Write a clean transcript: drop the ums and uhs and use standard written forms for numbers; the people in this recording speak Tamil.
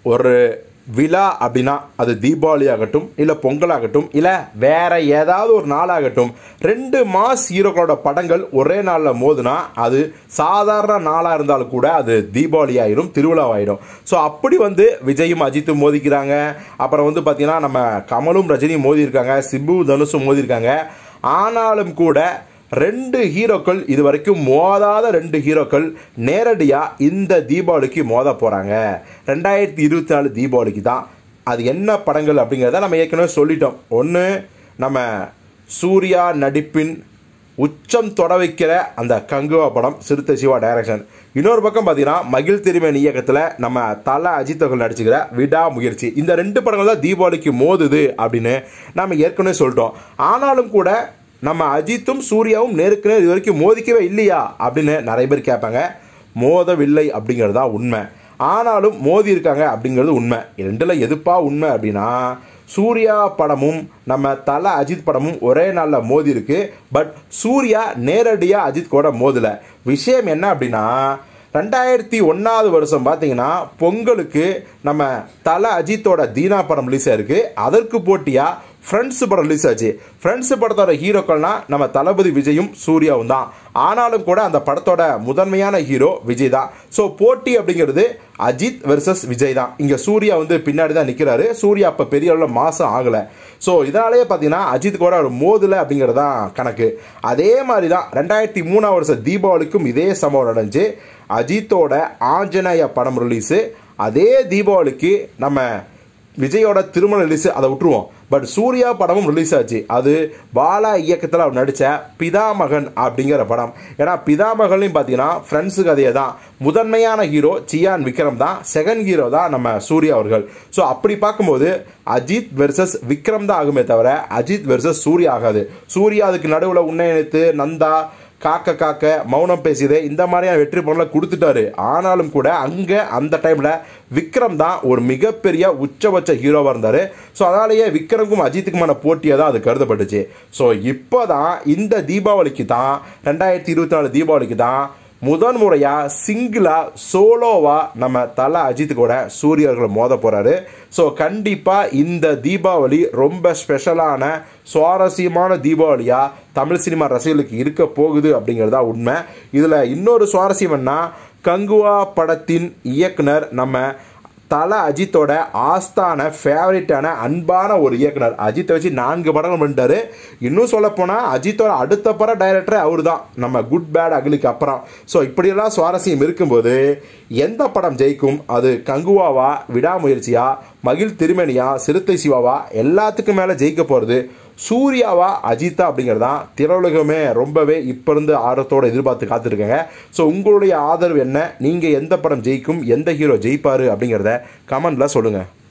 ஒரு விழா அப்படின்னா அது தீபாவளி ஆகட்டும், இல்லை பொங்கல் ஆகட்டும், இல்லை வேற ஏதாவது ஒரு நாளாகட்டும், 2 மாஸ் ஹீரோக்களோட படங்கள் ஒரே நாளில் மோதுனா அது சாதாரண நாளாக இருந்தாலும் கூட அது தீபாவளி ஆயிடும், திருவிழாவாயிடும். ஸோ அப்படி வந்து விஜயும் அஜித்தும் மோதிக்கிறாங்க. அப்புறம் வந்து பார்த்தீங்கன்னா நம்ம கமலும் ரஜினியும் மோதியிருக்காங்க, சிம்பு தனுஷும் மோதியிருக்காங்க. ஆனாலும் கூட 2 ஹீரோக்கள், இது வரைக்கும் மோதாத 2 ஹீரோக்கள் நேரடியாக இந்த தீபாவளிக்கு மோத போகிறாங்க. 2024 தீபாவளிக்கு தான். அது என்ன படங்கள் அப்படிங்கிறத நம்ம ஏற்கனவே சொல்லிட்டோம். ஒன்று, நம்ம சூர்யா நடிப்பின் உச்சம் தொட வைக்கிற அந்த கங்குவா படம், சிறுத்தை சிவா டைரக்ஷன். இன்னொரு பக்கம் பார்த்தீங்கன்னா மகிழ் திருமேனி இயக்கத்தில் நம்ம தல அஜித் அவர்கள் நடிச்சுக்கிற விடாமுயற்சி. இந்த 2 படங்கள் தான் தீபாவளிக்கு மோதுது அப்படின்னு நம்ம ஏற்கனவே சொல்லிட்டோம். ஆனாலும் கூட நம்ம அஜித்தும் சூர்யாவும் நேருக்கு நேர் இது வரைக்கும் மோதிக்கவே இல்லையா அப்படின்னு நிறைய பேர் கேட்பாங்க. மோதவில்லை அப்படிங்கிறது தான் உண்மை. ஆனாலும் மோதி இருக்காங்க அப்படிங்கிறது உண்மை. 2ல் எதுப்பா உண்மை அப்படின்னா, சூர்யா படமும் நம்ம தல அஜித் படமும் ஒரே நாளில் மோதி இருக்கு. பட் சூர்யா நேரடியாக அஜித் கூட மோதல. விஷயம் என்ன அப்படின்னா, 2001 வருஷம் பார்த்தீங்கன்னா பொங்கலுக்கு நம்ம தல அஜித்தோட தீனா படம் ரிலீஸ் ஆயிருக்கு. அதற்கு போட்டியாக ஃப்ரெண்ட்ஸ் படம் ரிலீஸ் ஆச்சு. ஃப்ரெண்ட்ஸ் படத்தோட ஹீரோக்கள்னா நம்ம தளபதி விஜயும் சூர்யாவும் தான். ஆனாலும் கூட அந்த படத்தோட முதன்மையான ஹீரோ விஜய் தான். ஸோ போட்டி அப்படிங்கிறது அஜித் வெர்சஸ் விஜய் தான். இங்கே சூர்யா வந்து பின்னாடி தான் நிற்கிறாரு. சூர்யா அப்போ பெரிய அளவில் மாசம் ஆகலை. ஸோ இதனாலேயே பார்த்தீங்கன்னா அஜித் கூட ஒரு மோதலை அப்படிங்கிறது தான் கணக்கு. அதே மாதிரி தான் 2003 வருஷம் தீபாவளிக்கும் இதே சம்பவம் நடந்துச்சு. அஜித்தோட ஆஞ்சநேய படம் ரிலீஸு. அதே தீபாவளிக்கு நம்ம விஜயோட திருமண ரிலீஸு, அதை விட்டுருவோம். பட் சூர்யா படமும் ரிலீஸ் ஆச்சு. அது பாலா இயக்கத்தில் அவர் நடித்த பிதாமகன் அப்படிங்கிற படம். ஏன்னா பிதாமகன்லையும் பார்த்தீங்கன்னா ஃப்ரெண்ட்ஸு கதையை தான். முதன்மையான ஹீரோ சியான் விக்ரம் தான், செகண்ட் ஹீரோ தான் நம்ம சூர்யா அவர்கள். ஸோ அப்படி பார்க்கும்போது அஜித் வெர்சஸ் விக்ரம் தான் ஆகுமே தவிர அஜித் வெர்சஸ் சூர்யா ஆகாது. சூர்யா அதுக்கு நடுவில் உன்னை நினைத்து, நந்தா, காக்க காக்க, மௌனம் பேசியது, இந்த மாதிரியான வெற்றி படங்களை கொடுத்துட்டாரு. ஆனாலும் கூட அங்கே அந்த டைமில் விக்ரம் தான் ஒரு மிகப்பெரிய உச்சபட்ச ஹீரோவாக இருந்தார். ஸோ அதனாலேயே விக்ரமுக்கும் அஜித்துக்குமான போட்டியாக தான் அது கருதப்பட்டுச்சு. ஸோ இப்போ தான் இந்த தீபாவளிக்கு தான், 2024 தீபாவளிக்கு தான் முதன் முறையாக சிங்கிளாக சோலோவாக நம்ம தல அஜித் கூட சூரியர்களை மோத போகிறாரு. ஸோ கண்டிப்பாக இந்த தீபாவளி ரொம்ப ஸ்பெஷலான சுவாரஸ்யமான தீபாவளியாக தமிழ் சினிமா ரசிகர்களுக்கு இருக்க போகுது அப்படிங்கிறதா உண்மை. இதில் இன்னொரு சுவாரஸ்யம் என்ன, கங்குவா படத்தின் இயக்குனர் நம்ம தல அஜித்தோட ஆஸ்தான ஃபேவரட்டான அன்பான ஒரு இயக்குனர். அஜித்தை வச்சு 4 படங்கள் பண்ணிட்டாரு. இன்னும் சொல்லப்போனால் அஜித்தோட அடுத்த பட டைரக்டரே அவர் தான், நம்ம குட் பேட் அகலிக்கு அப்புறம். ஸோ இப்படியெல்லாம் சுவாரஸ்யம் இருக்கும்போது எந்த படம் ஜெயிக்கும்? அது கங்குவாவா, விடாமுயற்சியா, மகிழ் திருமேனியா, சிறுத்தை சிவாவா? எல்லாத்துக்கும் மேலே ஜெயிக்க போகிறது சூர்யாவா, அஜித்தா அப்படிங்கிறது தான் திரையுலகமே ரொம்பவே இப்போ இருந்து ஆர்வத்தோடு எதிர்பார்த்து காத்துருக்காங்க. ஸோ உங்களுடைய ஆதரவு என்ன? நீங்கள் எந்த படம் ஜெயிக்கும், எந்த ஹீரோ ஜெயிப்பார் அப்படிங்கிறத கமெண்ட்டில் சொல்லுங்கள்.